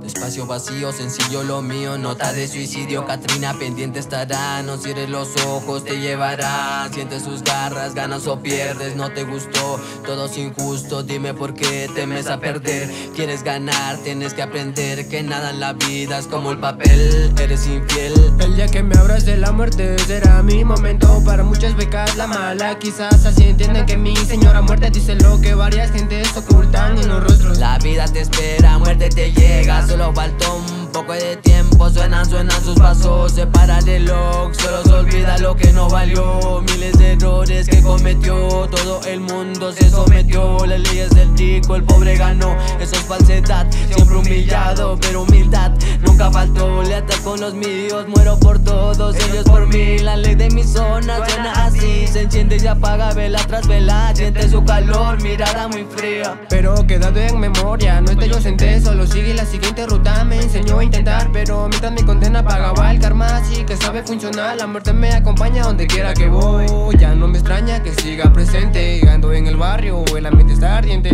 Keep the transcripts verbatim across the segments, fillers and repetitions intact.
Espacio vacío, sencillo lo mío, nota de suicidio. Catrina pendiente estará, no cierres los ojos, te llevará. Siente sus garras, ganas o pierdes, no te gustó, todo es injusto. Dime por qué temes a perder. Quieres ganar, tienes que aprender que nada en la vida es como el papel. Eres infiel. El día que me abras de la muerte será mi momento. Para muchas becas la mala, quizás así entienden que mi señora muerte dice lo que varias gentes ocultan en los rostros. La vida te espera, muerte te llega, solo falta un poco de tiempo. Suenan, suenan sus pasos, se para el reloj, solo se olvida lo que no valió. Miles de errores que cometió, todo el mundo se sometió. Las leyes del rico, el pobre ganó, eso es falsedad. Siempre humillado, pero humildad nunca faltó. Lealtad con los míos, muero por todos, ellos por mí. La ley de mi zona suena así, se enciende y se apaga vela tras vela. Siente su calor, mirada muy fría, pero quedado en memoria, no estoy yo senté, solo sigue la siguiente ruta. Me enseñó a intentar, pero mientras mi condena pagaba el karma, así que sabe funcionar. La muerte me acompaña donde quiera que voy. Ya no me extraña que siga presente, ando en el barrio, el ambiente está ardiente.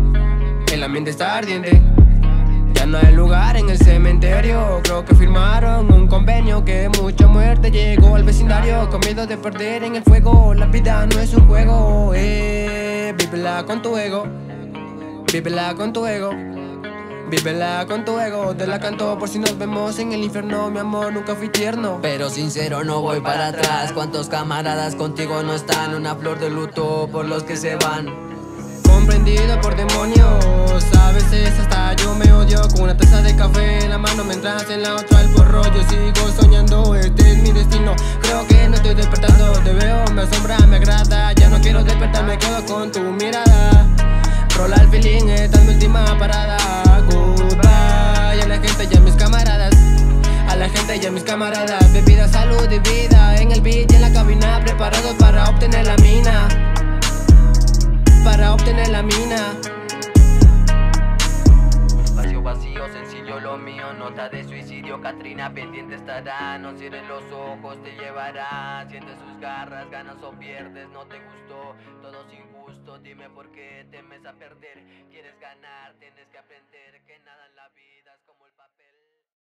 El ambiente está ardiente. Ya no hay lugar en el cementerio, creo que firmaron un convenio que mucha muerte llegó al vecindario. Con miedo de perder en el fuego, la vida no es un juego. Eh, vívela con tu ego, vívela con tu ego, vívela con tu ego. Te la canto por si nos vemos en el infierno, mi amor, nunca fui tierno, pero sincero no voy para atrás. ¿Cuántos camaradas contigo no están? Una flor de luto por los que se van. Comprendido por demonios, a veces hasta yo me odio. Con una taza de café en la mano mientras en la otra el porro. Yo sigo soñando, este es mi destino. Creo que no estoy despertando, te veo, me asombra, me agrada. Ya no quiero despertar, me quedo con tu mirada. Rola el feeling, esta es mi última parada. Goodbye a la gente y a mis camaradas, a la gente y a mis camaradas. Bebida, salud y vida, en el beat y en la cabina, preparados para obtener la mina, para obtener la mina. Espacio vacío, sencillo lo mío, nota de suicidio. Catrina pendiente estará, no cierres los ojos, te llevará. Siente sus garras, ganas o pierdes, no te gustó, todo es injusto. Dime por qué temes a perder. Quieres ganar, tienes que aprender que nada en la vida